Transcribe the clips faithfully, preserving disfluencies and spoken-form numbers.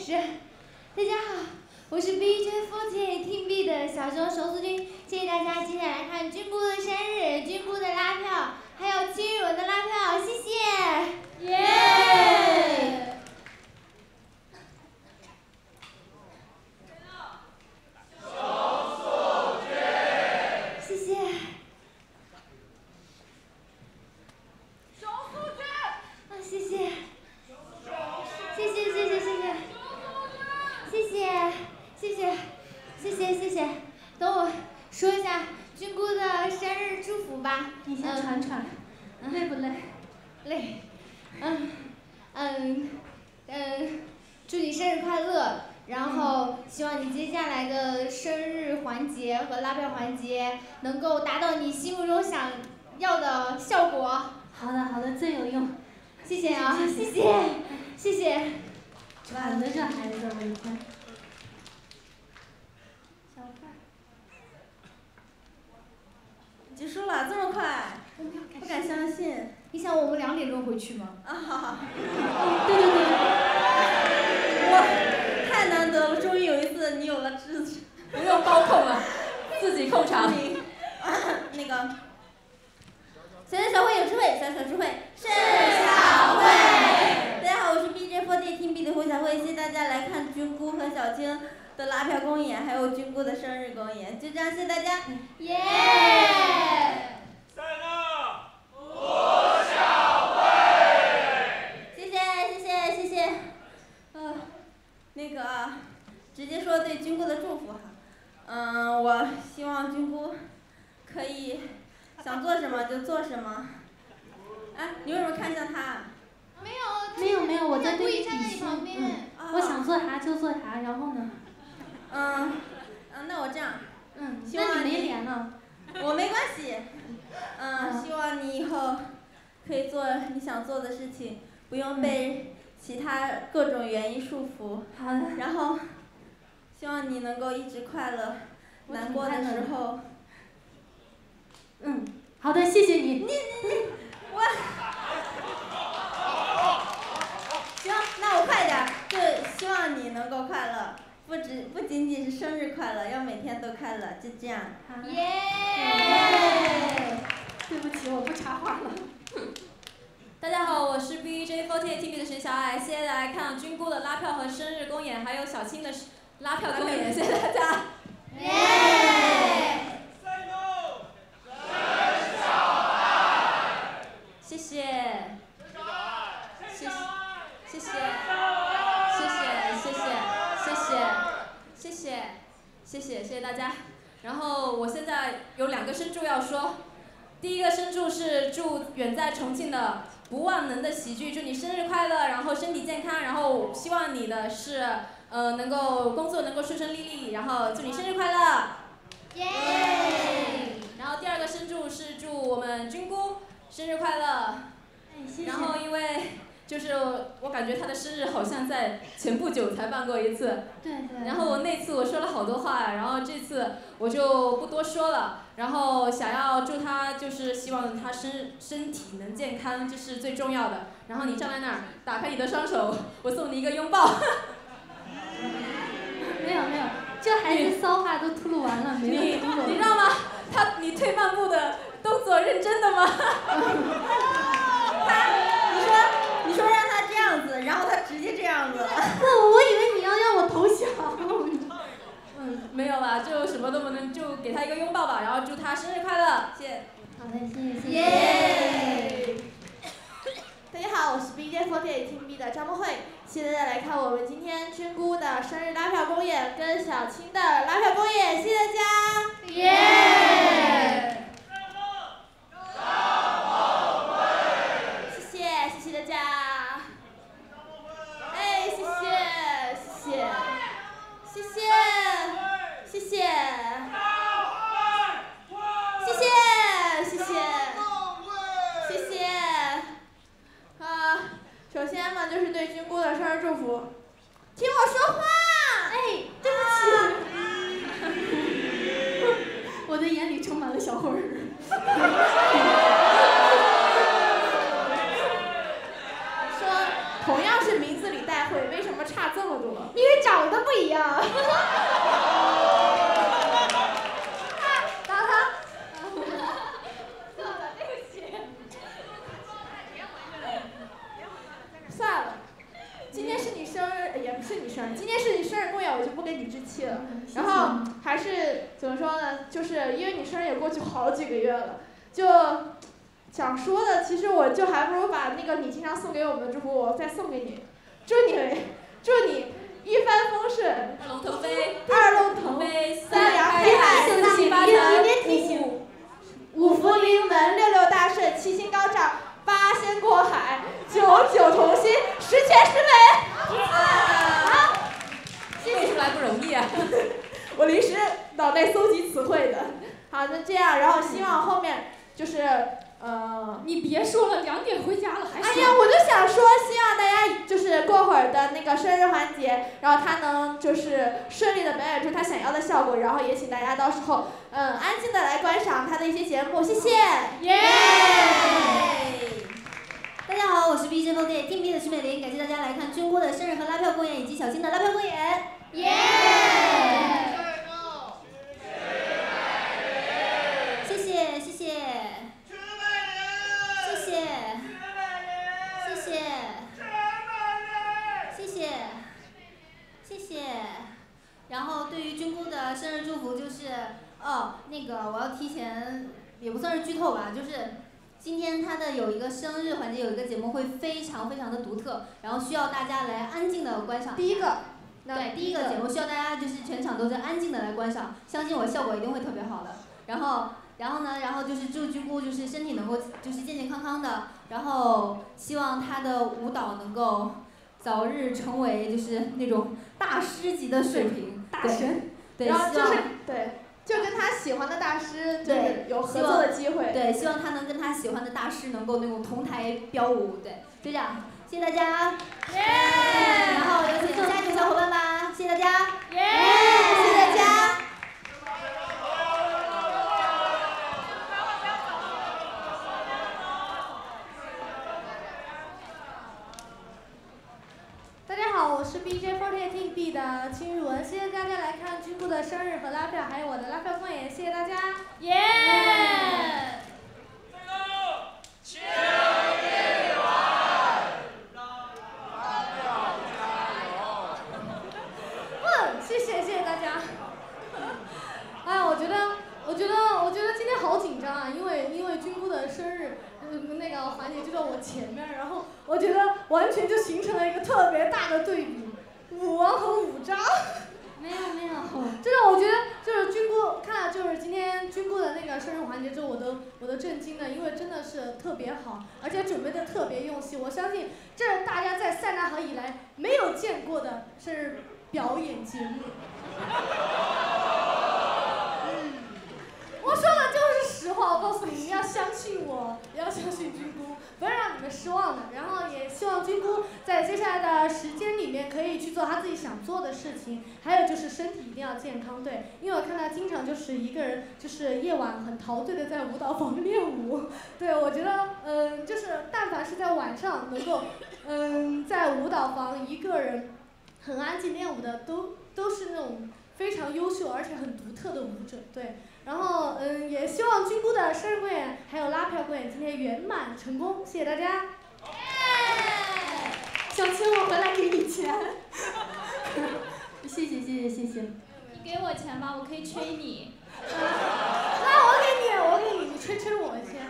是。大家好，我是 B J 四十八 Team B 的小熊手速君，谢谢大家，接下来看君姑的生日，君姑的拉票，还有亲吻的拉票，谢谢。耶、yeah ！谢谢。 手速君。 啊，谢谢。谢谢谢谢谢谢。谢谢，谢谢，谢谢谢谢。等我说一下君姑的生日祝福吧。 你先喘喘， 嗯、 累不累？ 累。嗯嗯嗯，祝你生日快乐。然后希望你接下来的生日环节和拉票环节能够达到你心目中想要的效果。 好的好的，最有用。 谢谢啊，谢谢谢谢。 喘的这孩子，我一看。小范。 结束了，这么快？不敢相信。 你想我们两点钟回去吗？ 啊哈哈。 哦，对对对。哇，太难得了，终于有一次你有了自己， 不用包控了，自己控场。 那个。小小会有智慧，小小智慧是小慧。 大家好，我是 B J 四十八 Team B 的胡小慧，谢谢大家来看君姑和小青的拉票公演，还有君姑的生日公演，就这样，谢谢大家。 耶！ 赛娜，胡小慧。 谢谢谢谢谢谢。呃，那个直接说对君姑的祝福哈，嗯、呃，我希望君姑可以想做什么就做什么。哎，你为什么看向他？ 没有， 没有没有，我在对你比心。 嗯， 我想做啥就做啥，然后呢？ 嗯，嗯，那我这样， 嗯， 希望那你没脸呢。 我没关系。嗯，希望你以后可以做你想做的事情，不用被其他各种原因束缚。 好的。 然后，希望你能够一直快乐，难过的时候。 嗯，好的，谢谢你。 你你你，我。行，那我快点，就希望你能够快乐，不只不仅仅是生日快乐，要每天都快乐，就这样。 耶！ 对不起，我不插话了。 大家好，我是 B J 四十八 T V 的沈小爱，谢谢大家看君姑的拉票和生日公演，还有小青的拉票公演，谢谢大家。 耶！ 谢谢，谢谢，谢谢，谢谢，谢谢，谢谢，谢谢，谢谢，谢谢大家。然后我现在有两个生祝要说，第一个生祝是祝远在重庆的不万能的喜剧，祝你生日快乐，然后身体健康，然后希望你的是呃能够工作能够顺顺利利，然后祝你生日快乐。 耶！ 然后第二个生祝是祝我们君姑生日快乐。 哎，谢谢。 然后因为就是我感觉他的生日好像在前不久才办过一次。 对对。 然后我那次我说了好多话，然后这次我就不多说了。然后想要祝他就是希望他身身体能健康，这是最重要的。然后你站在那儿，打开你的双手，我送你一个拥抱。 没有没有，这孩子骚话都吐露完了，没有吐露。 你知道吗？他你退半步的动作认真的吗？ 他，你说你说让他这样子，然后他直接这样子。 不，我以为你要让我投降。 嗯，没有啦，就什么都不能，就给他一个拥抱吧，然后祝他生日快乐，谢谢。 好的，谢谢谢谢。 耶！ 大家好，我是 B J 四十八 Team B 的张梦慧，谢谢大家来看我们今天君姑的生日拉票公演跟小青的拉票公演，谢谢大家。 耶！ 谢谢谢谢大家。哎，谢谢谢谢谢谢谢谢谢谢谢谢谢谢。啊，首先嘛就是对君姑的生日祝福，听我说话。 哎，对不起。我的眼里充满了小慧儿。 说同样是名字里带慧，为什么差这么多？ 因就是因为你生日也过去好几个月了，就想说的，其实我就还不如把那个你经常送给我们的祝福我再送给你，祝你祝你一帆风顺， 二龙腾飞， 二龙腾飞， 三阳开泰，四季发财，五五福临门，六六大顺，七星高照，八仙过海，九九同心，十全十美。啊！ 背出来不容易啊。 我临时脑袋搜集词汇的。好，那这样，然后希望后面就是呃。 你别说了，两点回家了还。 哎呀，我就想说，希望大家就是过会儿的那个生日环节，然后他能就是顺利的表演出他想要的效果，然后也请大家到时候嗯安静的来观赏他的一些节目，谢谢。 耶！大家好，我是 B J F O T Team B 的徐美玲，感谢大家来看军锅的生日和拉票公演以及小青的拉票公演。耶！谢谢谢谢。谢谢，谢谢，谢谢，谢谢。然后对于军姑的生日祝福就是，哦，那个我要提前，也不算是剧透吧，就是今天他的有一个生日环节，有一个节目会非常非常的独特，然后需要大家来安静的观赏。 第一个， 对，第一个节目需要大家就是全场都是安静的来观赏，相信我效果一定会特别好的。然后。然后呢，然后就是祝军姑就是身体能够就是健健康康的，然后希望她的舞蹈能够早日成为就是那种大师级的水平， 大神。 对， 然后就是希望对，就跟他喜欢的大师就是有合作的机会。 对，希望他能跟他喜欢的大师能够那种同台飙舞，对，就这样，谢谢大家。耶！然后有请下一组小伙伴吧，谢谢大家。耶！谢谢大家。 大家好，我是 B J F O T Team B 的金如文，谢谢大家来看军姑的生日和拉票，还有我的拉票公演，谢谢大家。耶！ 最后，请一碗， 嗯，谢谢谢谢大家。哎，我觉得我觉得我觉得今天好紧张啊，因为因为军姑的生日。嗯，那个环节就在我前面，然后我觉得完全就形成了一个特别大的对比，武王和武章。 没有没有。 真的，我觉得就是军姑，看了就是今天军姑的那个生日环节之后，我都我都震惊了，因为真的是特别好，而且准备的特别用心。我相信这是大家在塞纳河以来没有见过的生日表演节目。我说的就是实话，我告诉你，你要相信我，也要相信军姑，不会让你们失望的。然后也希望军姑在接下来的时间里面可以去做她自己想做的事情，还有就是身体一定要健康，对，因为我看她经常就是一个人，就是夜晚很陶醉的在舞蹈房练舞。对，我觉得，嗯，就是但凡是在晚上能够，嗯，在舞蹈房一个人很安静练舞的，都都是那种非常优秀而且很独特的舞者，对。然后，嗯，也希望军姑的生日公演还有拉票公演今天圆满成功，谢谢大家。 耶！ 小青，我回来给你钱。 谢谢谢谢谢谢。 你给我钱吧，我可以吹你。 那我给你，我给你，你吹吹我先。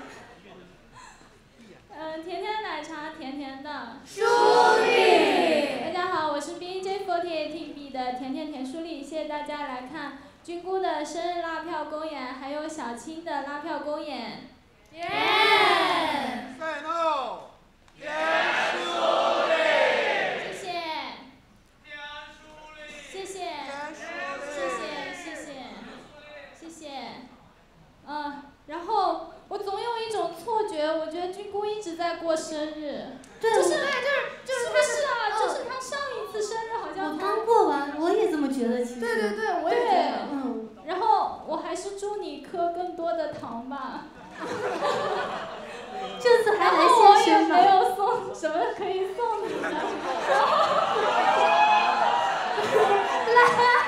嗯，甜甜奶茶，甜甜的。 舒丽。 大家好，我是 B J F O T Team B 的甜甜甜舒丽，谢谢大家来看军姑的生日拉票公演，还有小青的拉票公演。 耶！ 赛诺，田舒丽， 谢谢。 田舒丽， 谢谢。谢谢谢谢谢谢。嗯，然后我总有一种错觉，我觉得军姑一直在过生日。 对， 就是对，就是就是不是啊？就是她上一次生日好像。 我刚过完，我也这么觉得，其实。 对对对，我也觉得。 嗯。然后我还是祝你磕更多的糖吧。 这次还来现身吧。 现我也没有送什么可以送你的。然后。来。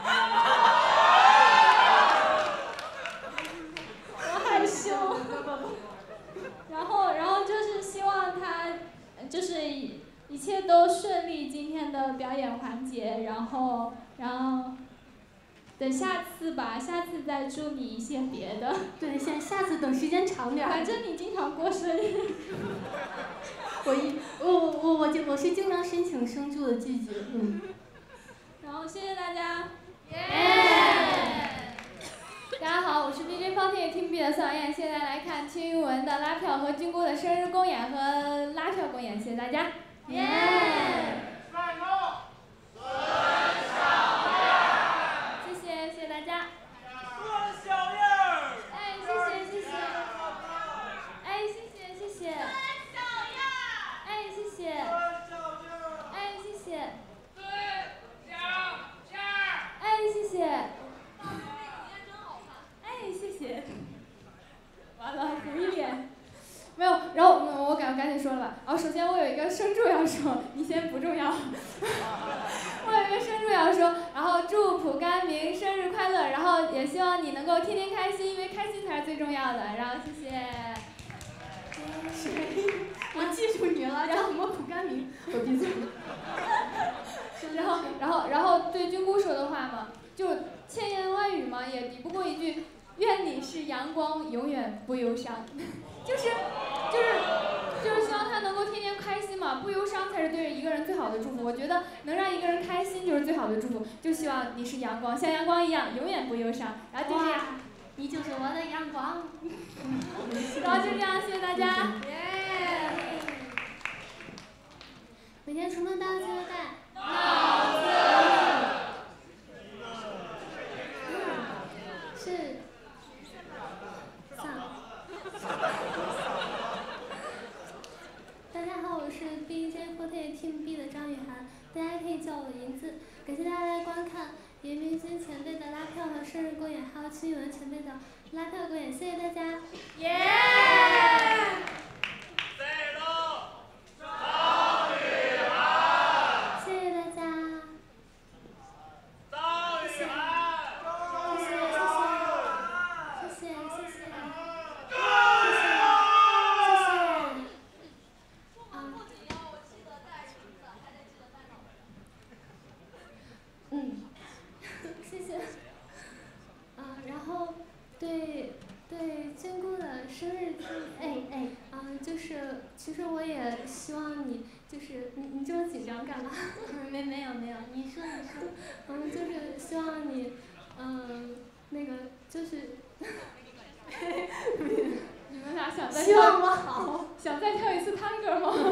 我害羞。然后，然后就是希望他，就是一切都顺利，今天的表演环节，然后，然后。 等下次吧，下次再祝你一些别的。 对，下下次等时间长点儿。 反正你经常过生日。 我一我我我就我是经常申请生祝的季节，嗯。 然后谢谢大家。 耶、大家好，我是 D J Fourteen Team B 的宋燕，现在来看听闻的拉票和军姑的生日公演和拉票公演，谢谢大家。耶、 帅哥。 谢谢谢谢大家。 孙小燕儿。 哎，谢谢谢谢。哎，谢谢谢谢。哎，谢谢。哎，谢谢。 孙小燕儿。 哎，谢谢。哎，谢谢。完了，红一脸。没有，然后我我赶赶紧说了吧。然后首先我有一个生祝要说，你先不重要。我有一个生祝要说，然后祝蒲甘明生日快乐，然后也希望你能够天天开心，因为开心才是最重要的。然后谢谢。 谁？我记住你了，叫什么蒲甘明？我闭嘴。 然后，然后，然后对军姑说的话嘛，就千言万语嘛，也抵不过一句“愿你是阳光，永远不忧伤”。就是，就是，就是希望他能够天天开心嘛，不忧伤才是对一个人最好的祝福。我觉得能让一个人开心就是最好的祝福。就希望你是阳光，像阳光一样，永远不忧伤。然后就这样， 你就是我的阳光。 然后就这样，谢谢大家。 耶！每天出门带记得带脑子。 是。上。大家好，我是 D J Fourteen Team B 的张雨涵，大家可以叫我银子。感谢大家来观看严明君前辈的拉票和生日公演，还有屈文前辈的拉票公演，谢谢大家。 耶！ 谢谢大家。 张雨涵。 谢谢谢谢谢谢谢谢谢谢谢。嗯，谢谢。啊，然后对对军姑的生日祝，哎哎，啊，就是其实我也希望你，就是你你这么紧张干嘛？没没有没有，你说你说，嗯，就是希望你，嗯，那个就是。 你们俩想再希望我好， 想再跳一次探戈吗？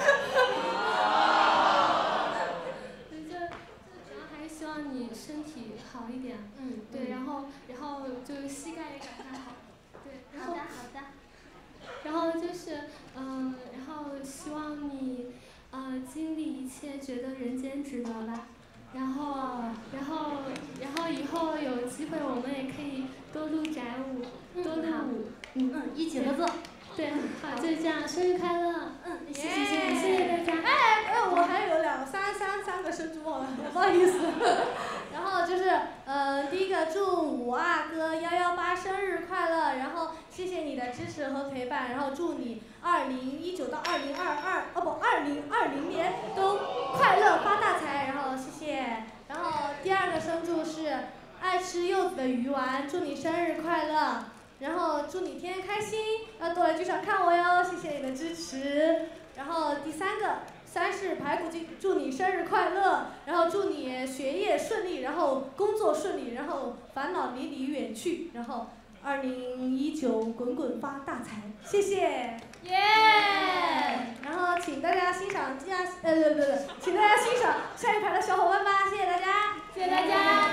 希望你身体好一点，嗯，对，然后，然后就是膝盖也赶快好，对，然后，好的，好的。然后就是，嗯、呃，然后希望你，呃，经历一切，觉得人间值得吧。然后，然后，然后以后有机会我们也可以多录宅舞，多录舞，嗯嗯，一起合作。对，好，就这样，生日快乐！嗯，谢谢谢谢谢谢大家。 哎哎，我还有两三三三个生祝忘了，不好意思。然后就是，呃，第一个祝五阿哥幺幺八生日快乐，然后谢谢你的支持和陪伴，然后祝你二零一九到二零二二哦不二零二零年都快乐发大财，然后谢谢。然后第二个生祝是爱吃柚子的鱼丸，祝你生日快乐。然后祝你天天开心，要多来剧场看我哟，谢谢你的支持。然后第三个，三是排骨精，祝你生日快乐，然后祝你学业顺利，然后工作顺利，然后烦恼离你远去，然后二零一九滚滚发大财，谢谢。 耶！ 然后请大家欣赏下，呃不不不，请大家欣赏下一排的小伙伴吧，谢谢大家， 谢谢大家。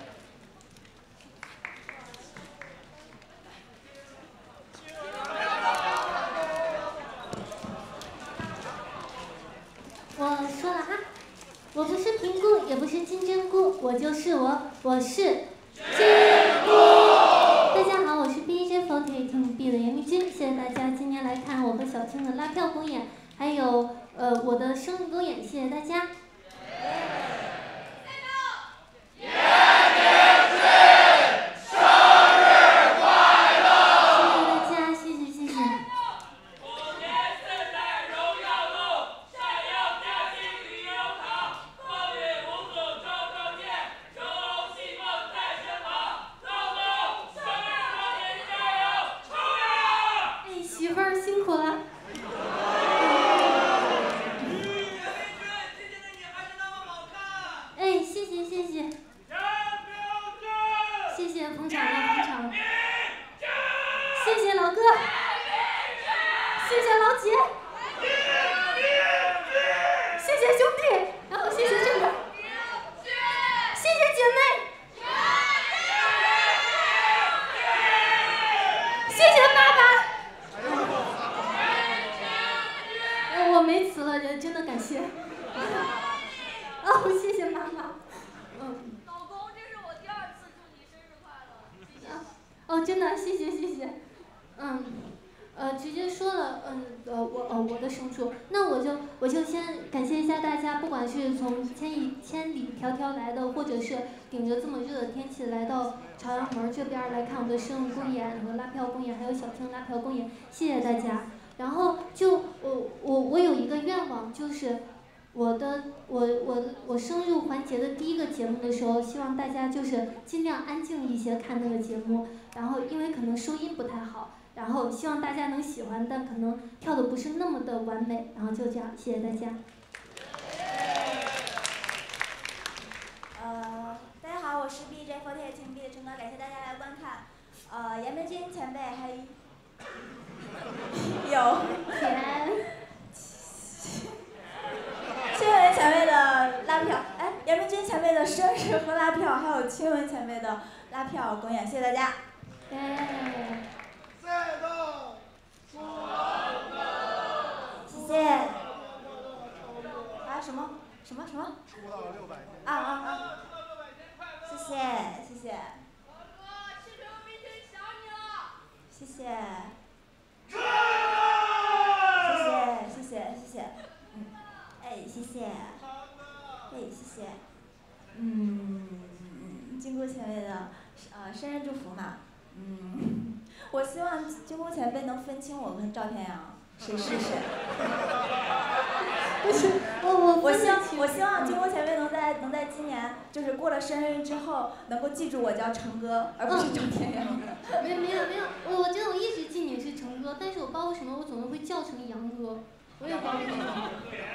我说了哈，我不是评估，也不是金针菇，我就是我，我是金菇。大家好，我是 D J Fourteen Team B 的严明君，谢谢大家今天来看我和小青的拉票公演，还有呃我的生日公演，谢谢大家。 谢谢老哥，谢谢老姐，谢谢兄弟，然后谢谢这个，谢谢姐妹，谢谢爸爸。呃我没词了，真的感谢。哦，谢谢妈妈。嗯。 老公，这是我第二次祝你生日快乐。 哦，真的，谢谢谢谢。嗯，呃，直接说了，嗯，呃，我呃我的生祝，那我就我就先感谢一下大家，不管是从千里千里迢迢来的，或者是顶着这么热的天气来到朝阳门这边来看我的生日公演和拉票公演，还有小厅拉票公演，谢谢大家。然后就我我我有一个愿望，就是我的我我我生日环节的第一个节目的时候，希望大家就是尽量安静一些看那个节目，然后因为可能收音不太好，然后希望大家能喜欢，但可能跳的不是那么的完美，然后就这样，谢谢大家。 呃，大家好，我是 B J 四十八 请 B 的陈哥，感谢大家来观看。呃，严明君前辈还有田青文前辈的拉票，哎，严明君前辈的生日和拉票，还有青文前辈的拉票公演，谢谢大家。 耶。 赛道出谢谢。啊什么什么什么？ 出道六百天。 啊啊啊！谢谢谢谢。 老哥，气球明天想你了。 谢谢。谢谢谢谢谢谢。嗯。哎，谢谢。哎，谢谢。嗯，金姑前辈的呃生日祝福嘛，嗯，我希望金姑前辈能分清我跟赵天阳谁是谁。 不是，我我我希望我希望金姑前辈能在能在今年就是过了生日之后，能够记住我叫成哥，而不是赵天阳。 没有没有没有，我我觉得我一直记你是成哥，但是我不知道为什么我总是会叫成杨哥，我也不知道为什么。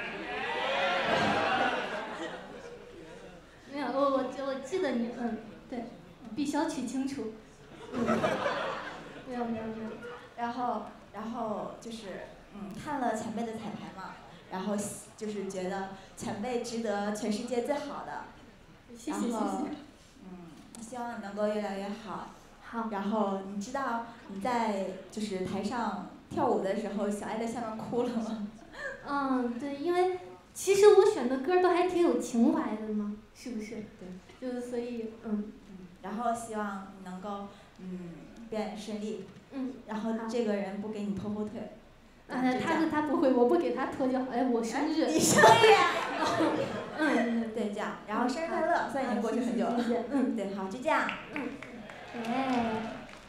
没有，我我我记得你，嗯，对，必须要取清楚。嗯，没有没有没有。 然后然后就是嗯看了前辈的彩排嘛，然后就是觉得前辈值得全世界最好的。 谢谢谢谢。 嗯，希望你能够越来越好。 好。 然后你知道你在就是台上跳舞的时候，小爱在下面哭了吗？ 嗯，对，因为其实我选的歌都还挺有情怀的嘛，是不是？ 对。 就是所以，嗯。 嗯。然后希望你能够嗯变顺利。 嗯。 然后这个人不给你拖后腿。 啊，他他不会，我不给他拖就好。哎，我生日。 你生日呀！ 嗯， 对，这样，然后生日快乐，虽然已经过去很久了。 谢谢。嗯， 对，好，就这样。 嗯。哎。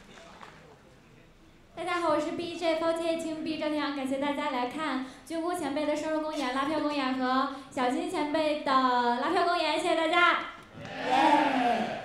大家好，我是 B J 四十八 请 B 赵天阳，感谢大家来看军姑前辈的生日公演、拉票公演和小金前辈的拉票公演，谢谢大家。 耶。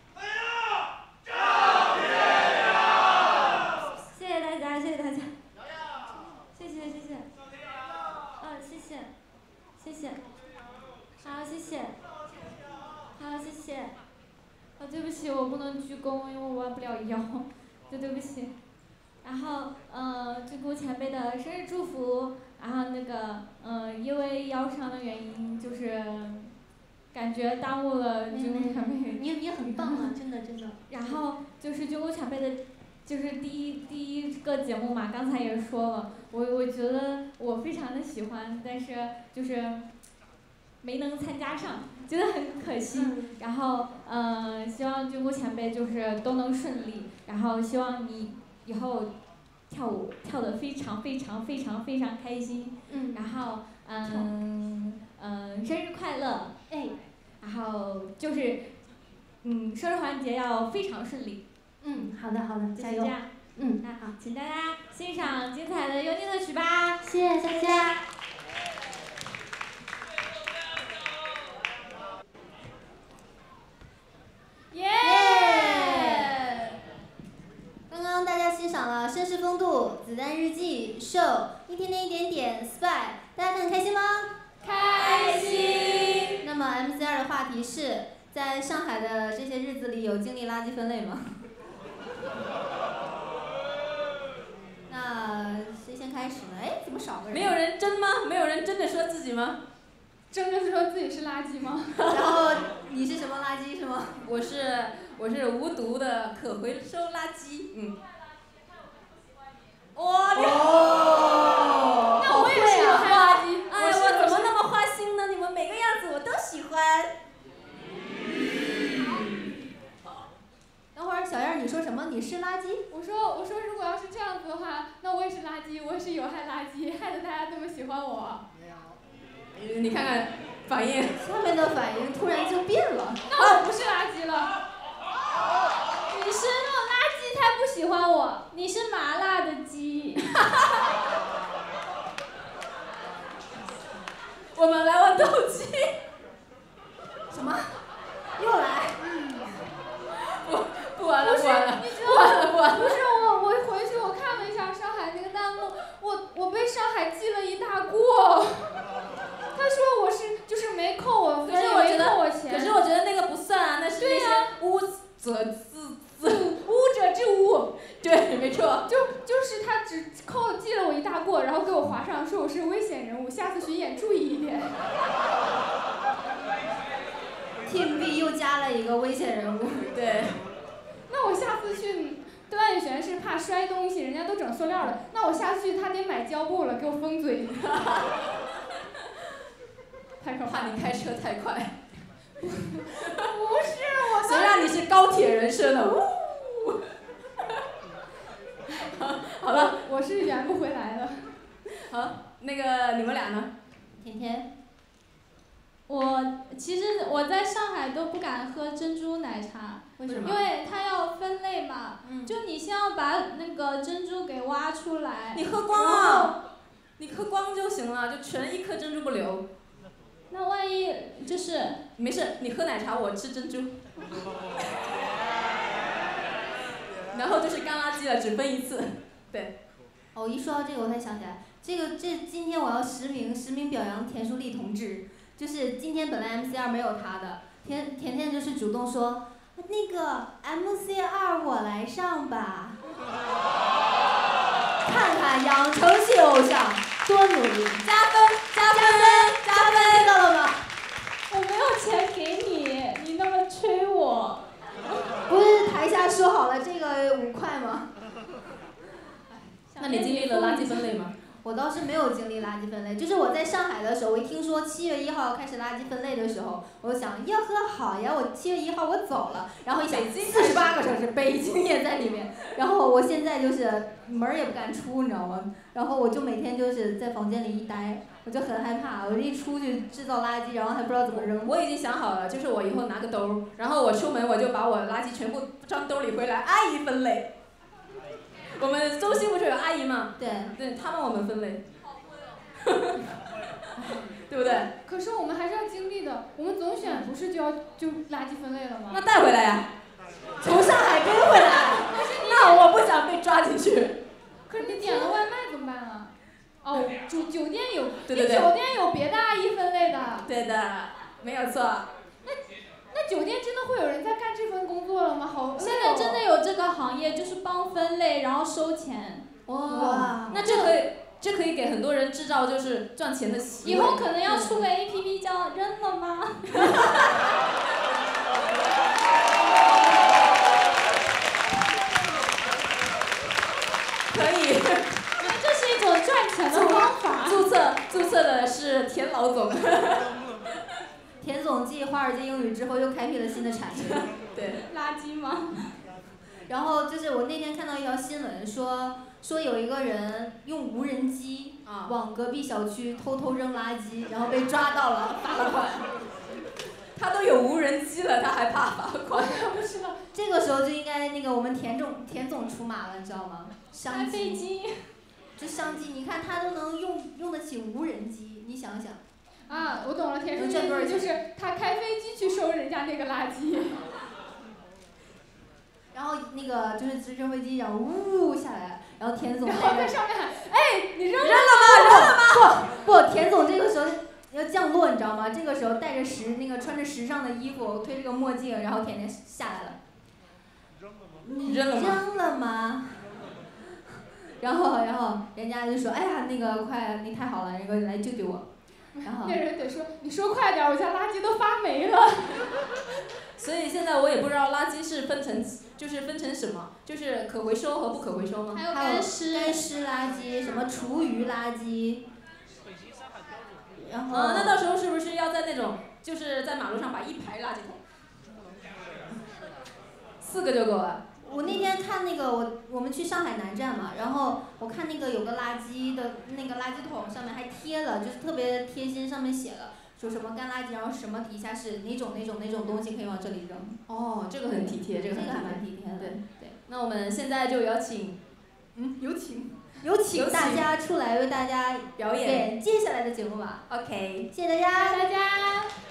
谢谢大家，谢谢大家。谢谢谢谢。嗯，谢谢，谢谢。好，谢谢。好，谢谢。啊，对不起，我不能鞠躬，因为我弯不了腰，就对不起。然后，呃，军姑前辈的生日祝福，然后那个，呃，因为腰伤的原因，就是感觉耽误了军姑前辈。 你你很棒啊，真的真的。 然后就是军姑前辈的。就是第一第一个节目嘛，刚才也说了，我我觉得我非常的喜欢，但是就是没能参加上，觉得很可惜。 嗯、 然后呃，希望军姑前辈就是都能顺利，然后希望你以后跳舞跳得非常非常非常非常开心。 嗯。 然后嗯嗯，生日快乐！ 哎。 然后就是嗯，生日环节要非常顺利。 嗯，好的好的，加油！ 嗯，那好，请大家欣赏精彩的幽静的曲吧， 谢谢大家。 耶！刚刚大家欣赏了《绅士风度》《子弹日记》《秀》一天天一点点 Spy， 大家看开心吗？ 开心。 那么 M C 二的话题是，在上海的这些日子里，有经历垃圾分类吗？ 说自己吗？ 真的说自己是垃圾吗？ 然后你是什么垃圾是吗？ 我是我是无毒的可回收垃圾，嗯。哇！ 哦， 那我也是有害垃圾。 哎，我怎么那么花心呢？你们每个样子我都喜欢。 等会儿小燕，你说什么？你是垃圾？ 我说我说，如果要是这样子的话，那我也是垃圾，我也是有害垃圾，害得大家这么喜欢我。 你看看反应， 下面的反应突然就变了。 那我不是垃圾了。 你是那种垃圾，他不喜欢我。你是麻辣的鸡。 我们来玩斗鸡。 什么？又来？ 不不玩了，不玩了， 你知不玩了，不玩了。 不是我，我回去我看了一下上海那个弹幕，我我被上海记了一大过。他说我是就是没扣我分，也没扣我钱。 可是我觉得那个不算啊，那是那些污者自自污者之污。 对，没错。 就就是他只扣记了我一大过，然后给我划上说我是危险人物，下次巡演注意一点。 Team B 又加了一个危险人物。 对。 那我下次去段奕璇是怕摔东西，人家都整塑料的，那我下次去他得买胶布了，给我封嘴。太可怕！ 怕你开车太快。 不是我。 谁让你是高铁人设呢？呜。好了， 我是圆不回来的。 好，那个你们俩呢？ 甜甜。 我其实我在上海都不敢喝珍珠奶茶， 为什么？ 因为它要分类嘛， 嗯、 就你先要把那个珍珠给挖出来。 你喝光啊！你喝光就行了，就全一颗珍珠不留。 那万一就是…… 没事，你喝奶茶，我吃珍珠。然后就是干垃圾了，只分一次。对。 哦，一说到这个，我才想起来，这个这今天我要实名实名表扬田淑丽同志。就是今天本来 M C 二没有他的，甜甜甜就是主动说，那个 M C 二我来上吧。看看养成系偶像多努力，加分加分加分，知道了吗？ 我没有钱给你，你那么催我。 不是台下说好了这个五块吗？ 那你经历了垃圾分类吗？ 我倒是没有经历垃圾分类，就是我在上海的时候，我一听说七月一号要开始垃圾分类的时候，我就想要喝好呀，我七月一号我走了，然后一想四十八个城市，北京也在里面，然后我现在就是门儿也不敢出，你知道吗？然后我就每天就是在房间里一待，我就很害怕，我一出去制造垃圾，然后还不知道怎么扔。 我已经想好了，就是我以后拿个兜，然后我出门我就把我垃圾全部装兜里回来，阿姨分类。我们中心不是有阿姨吗？ 对。 对，她帮我们分类。对不对？ 可是我们还是要经历的，我们总选不是就要就垃圾分类了吗？ 那带回来呀， 从上海背回来。 那我不想被抓进去。 可是你点了外卖怎么办啊？哦，酒酒店有， 对对对， 酒店有别的阿姨分类的。 对的，没有错。 那那酒店真的会有人在干这份工作了吗？好， 现在真的有这个行业，就是帮分类，然后收钱。 哇，那这可以。这可以给很多人制造就是赚钱的习以后可能要出个 A P P 叫扔了吗？ 可以。 这是一种赚钱的方法。 注册注册的是田老总。 田总继华尔街英语之后又开辟了新的产业。 对。 垃圾吗？ 然后就是我那天看到一条新闻说。说有一个人用无人机往隔壁小区偷偷扔垃圾，然后被抓到了，罚了款。 他都有无人机了，他还怕罚款？ 不是了，这个时候就应该那个我们田总田总出马了，你知道吗？商机。 飞机。 就商机，你看他都能用用得起无人机，你想想。 啊，我懂了，田叔的意思就是他开飞机去收人家那个垃圾。 然后那个就是直升飞机，然后呜下来，然后田总然后在上面喊，哎，你扔了吗？扔了吗？不不，田总这个时候要降落，你知道吗？这个时候带着时那个穿着时尚的衣服，推着个墨镜，然后甜甜下来了。你扔了吗？ 扔了吗？然后然后人家就说，哎呀，那个快，你太好了，那个来救救我。 然后那人得说，你说快点，我家垃圾都发霉了。 所以现在我也不知道垃圾是分成，就是分成什么，就是可回收和不可回收吗？ 还有干湿干湿垃圾，什么厨余垃圾。然后。 啊，那到时候是不是要在那种，就是在马路上摆一排垃圾桶？四个就够了。 我那天看那个我我们去上海南站嘛，然后我看那个有个垃圾的那个垃圾桶上面还贴了，就是特别贴心，上面写了说什么干垃圾，然后什么底下是哪种哪种哪种东西可以往这里扔。 哦，这个很体贴，这个很还蛮体贴的。 对对，那我们现在就有请，嗯，有请， 有请大家出来为大家表演接下来的节目吧。 OK， 谢谢大家， 谢谢大家。